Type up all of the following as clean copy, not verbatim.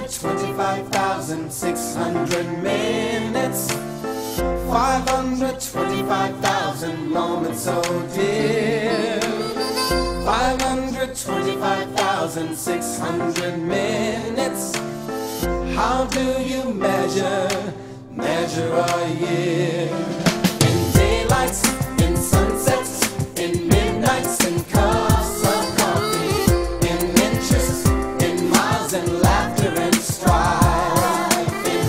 525,600 minutes, 525,000 moments, oh dear. 525,600 minutes. How do you measure a year? In daylights, in sunsets, in midnights, in cups of coffee, in inches, in miles, and laughter and strife. In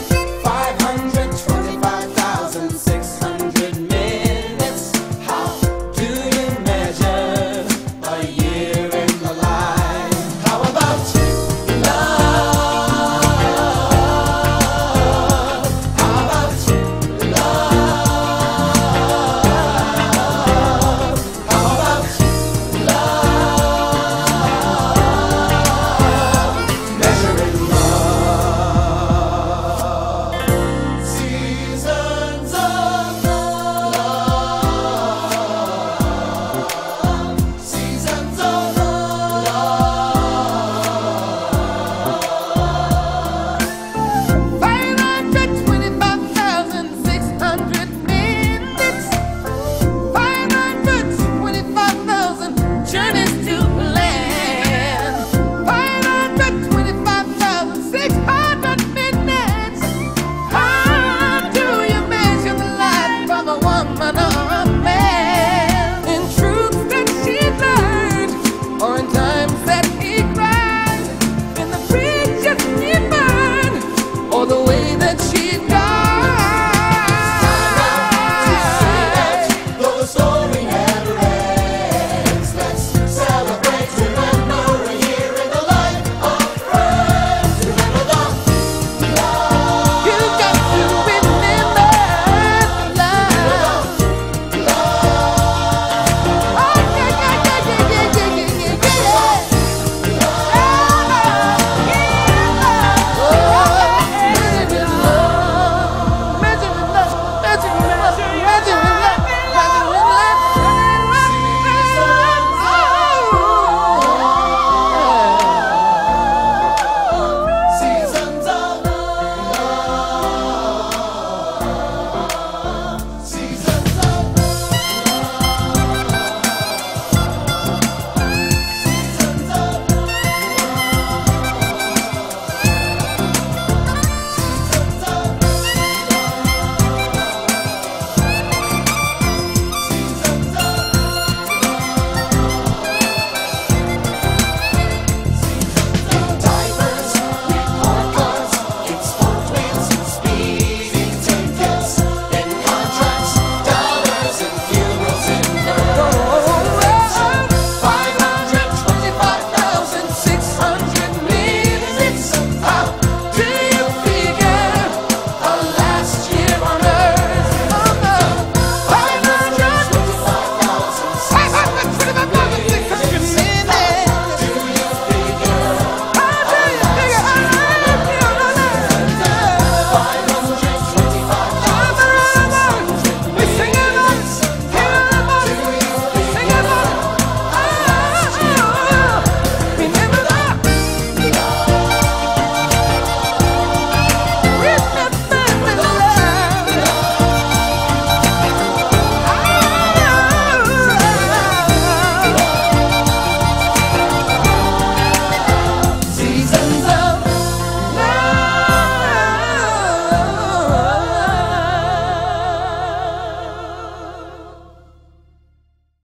525,600 minutes, how do you measure a year in the life? How about love? How about love? How about love? Measuring love. Seasons of love. Seasons of love. 525,600 minutes, 525,000 journeys to plan, 525,600 minutes. How do you measure the life of a woman or a man? In truths that she learned, or in times that he cried, in the bridges he burned, or the way